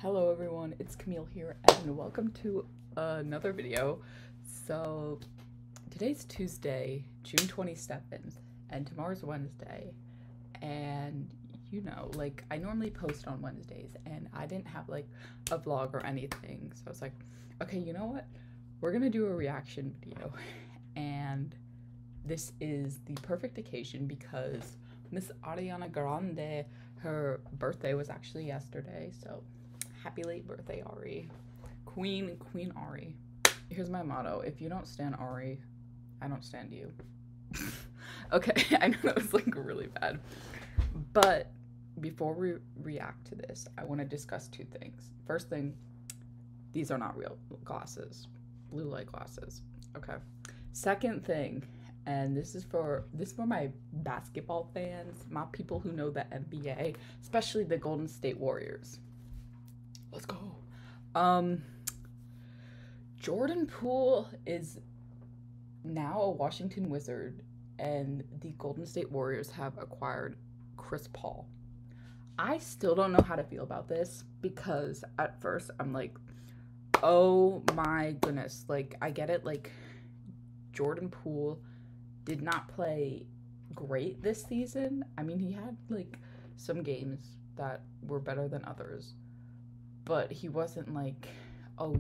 Hello everyone, it's Camille here and welcome to another video. So today's Tuesday, June 27th, and tomorrow's Wednesday. And like I normally post on Wednesdays and I didn't have like a vlog or anything. So I was like, okay, you know what? We're gonna do a reaction video. And this is the perfect occasion because Miss Ariana Grande, her birthday was actually yesterday, so happy late birthday, Ari. Queen Ari. Here's my motto. If you don't stand Ari, I don't stand you. Okay, I know that was like really bad. But before we react to this, I want to discuss two things. First thing, these are not real glasses. Blue light glasses. Okay. Second thing, and this is for my basketball fans, my people who know the NBA, especially the Golden State Warriors. Let's go. Jordan Poole is now a Washington Wizard, and the Golden State Warriors have acquired Chris Paul. I still don't know how to feel about this because at first I'm like, oh my goodness, like I get it, like Jordan Poole did not play great this season. I mean, he had like some games that were better than others, but he wasn't like, oh,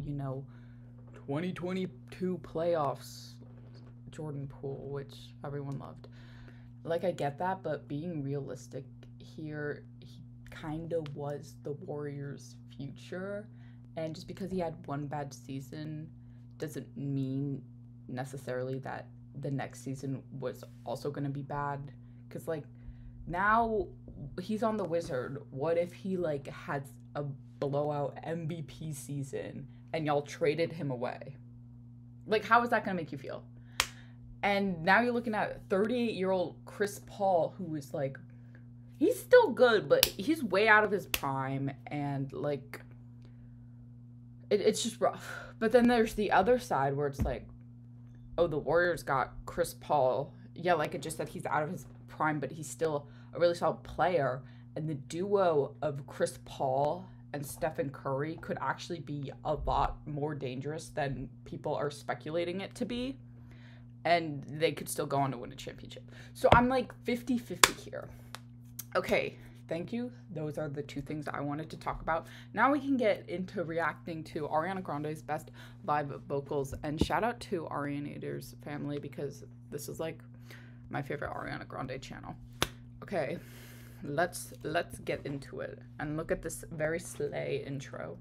2022 playoffs Jordan Poole, which everyone loved. Like, I get that, but being realistic here, he kind of was the Warriors' future. And just because he had one bad season doesn't mean necessarily that the next season was also going to be bad. Because, like, now he's on the Wizard. What if he, like, had a blowout MVP season and y'all traded him away? Like, how is that going to make you feel? And now you're looking at 38-year-old Chris Paul, who is, like, he's still good, but he's way out of his prime, and, like, it's just rough. But then there's the other side where it's like, oh, the Warriors got Chris Paul. Yeah, like it just said, he's out of his prime, but he's still a really solid player. And the duo of Chris Paul and Stephen Curry could actually be a lot more dangerous than people are speculating it to be. And they could still go on to win a championship. So I'm like 50-50 here. Okay, thank you. Those are the two things I wanted to talk about. Now we can get into reacting to Ariana Grande's best live vocals. And shout out to Arianator's family because this is like my favorite Ariana Grande channel. Okay, let's get into it and look at this very slay intro.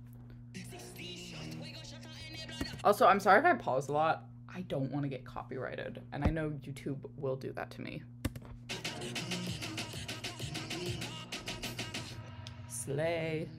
Also, I'm sorry if I pause a lot. I don't want to get copyrighted, and I know YouTube will do that to me. Slay.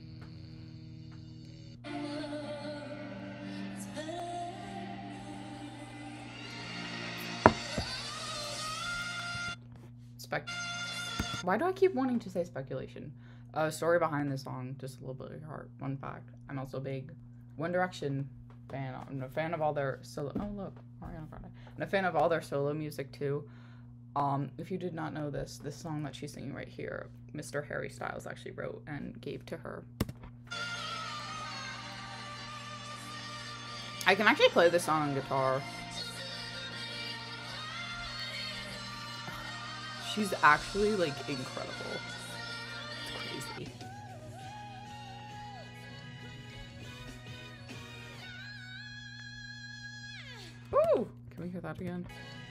Why do I keep wanting to say speculation? Story behind this song, just a little bit of your heart. Fun fact, I'm also a big One Direction fan. I'm a fan of all their solo. Oh look, Ariana Grande. I'm a fan of all their solo music too. If you did not know this song that she's singing right here, Mr. Harry Styles actually wrote and gave to her. I can actually play this song on guitar. She's actually like incredible. It's crazy. Ooh, can we hear that again?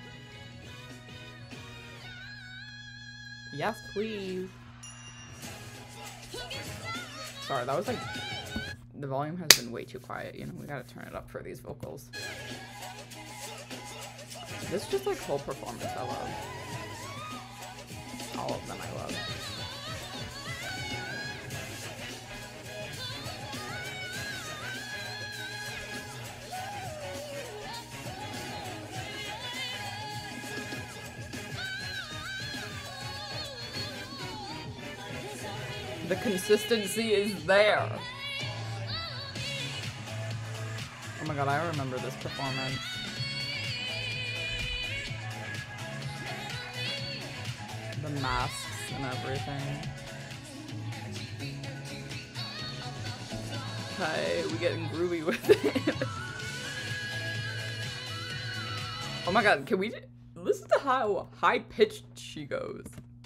Yes, please. Sorry, that was like, the volume has been way too quiet. We gotta turn it up for these vocals. This is just like whole performance I love. All of them I love. The consistency is there. Oh my god, I remember this performance. The masks and everything. Okay, we getting groovy with it. Oh my god, can we listen to how high pitched she goes?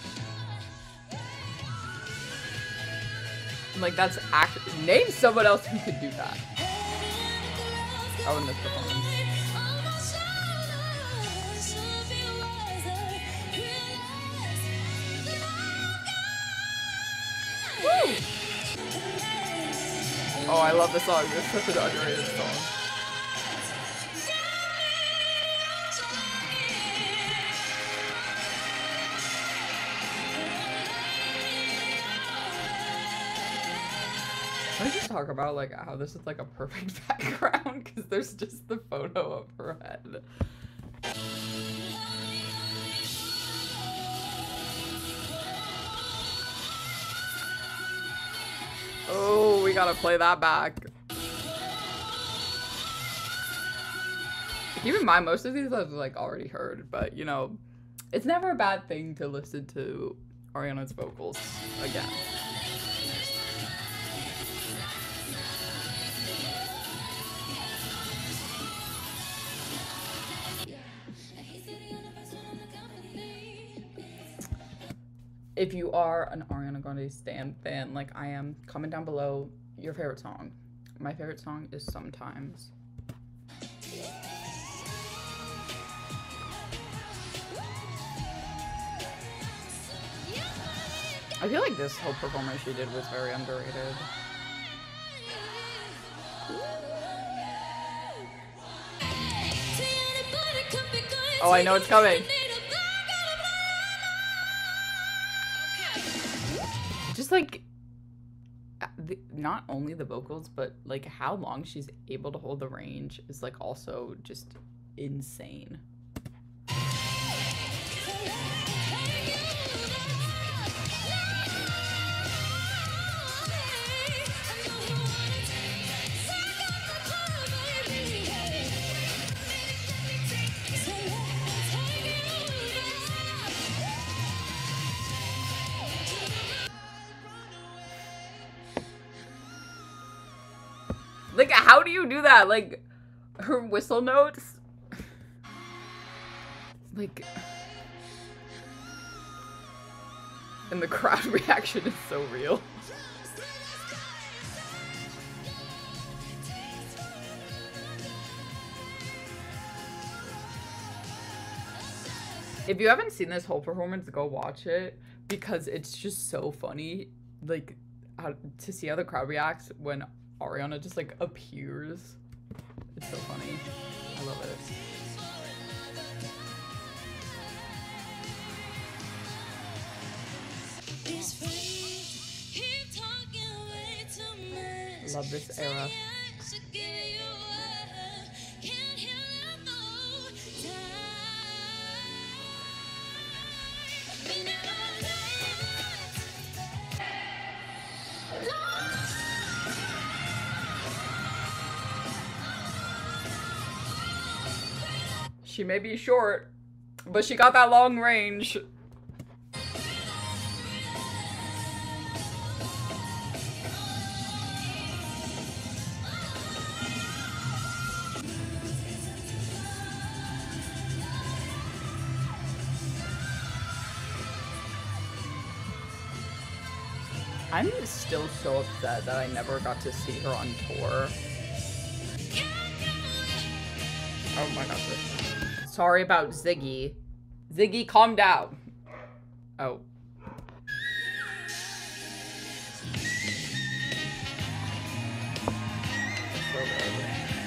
Like, that's name someone else who could do that. Oh, in this performance. Woo! Oh, I love this song. It's such an underrated song. Can we just talk about like how this is like a perfect background because there's just the photo of her head. Oh, we gotta play that back. Keep in mind, most of these I've like already heard, but you know, it's never a bad thing to listen to Ariana's vocals again. If you are an Ariana Grande stan fan like I am, comment down below your favorite song. My favorite song is Sometimes. I feel like this whole performance she did was very underrated. Oh, I know it's coming. Just like, not only the vocals, but like how long she's able to hold the range is like also just insane. Like, how do you do that? Like, her whistle notes? Like... And the crowd reaction is so real. If you haven't seen this whole performance, go watch it. Because it's just so funny. Like, to see how the crowd reacts when Ariana just like appears. It's so funny. I love it. I love this era. She may be short, but she got that long range. I'm still so upset that I never got to see her on tour. Oh my god. Sorry about Ziggy. Ziggy, calm down. Oh. So good.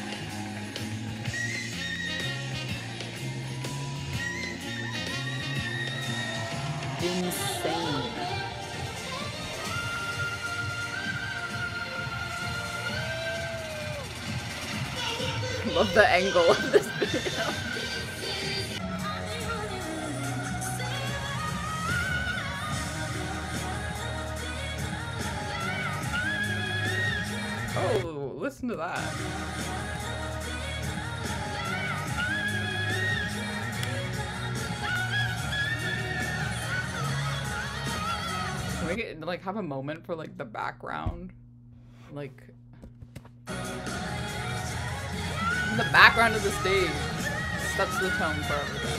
Insane. Love the angle of this video. Oh, listen to that. Can we get, like, have a moment for like the background? Like, The background of the stage sets the tone for everything.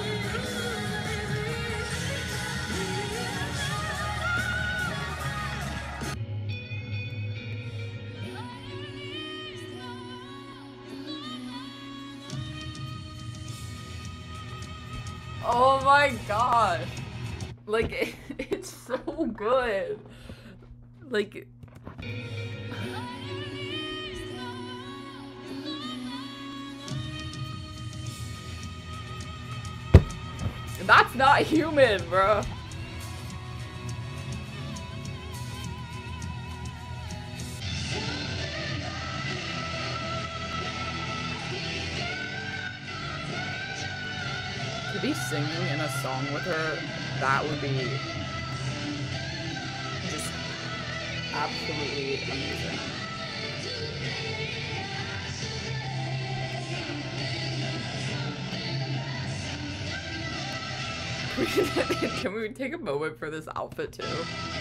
Oh my god. Like, it's so good. Like, that's not human, bro. To be singing in a song with her, that would be just absolutely amazing. Can we take a moment for this outfit too?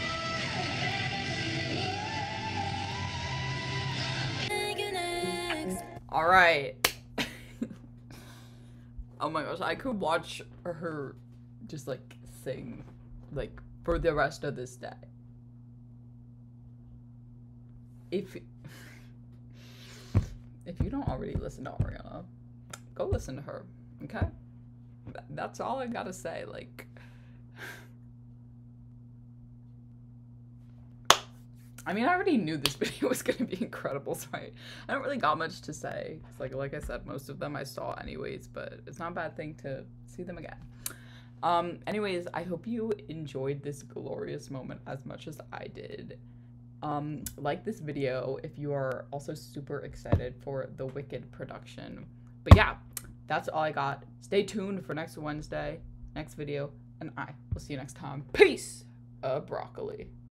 Alright. Oh my gosh, I could watch her just like sing like for the rest of this day. If you don't already listen to Ariana, go listen to her, okay? That's all I gotta say. Like, I mean, I already knew this video was gonna be incredible, so I don't really got much to say. It's like I said, most of them I saw anyways, but it's not a bad thing to see them again. Anyways, I hope you enjoyed this glorious moment as much as I did. Like this video if you are also super excited for the Wicked production. But yeah, that's all I got. Stay tuned for next Wednesday, next video, and I will see you next time. Peace, broccoli.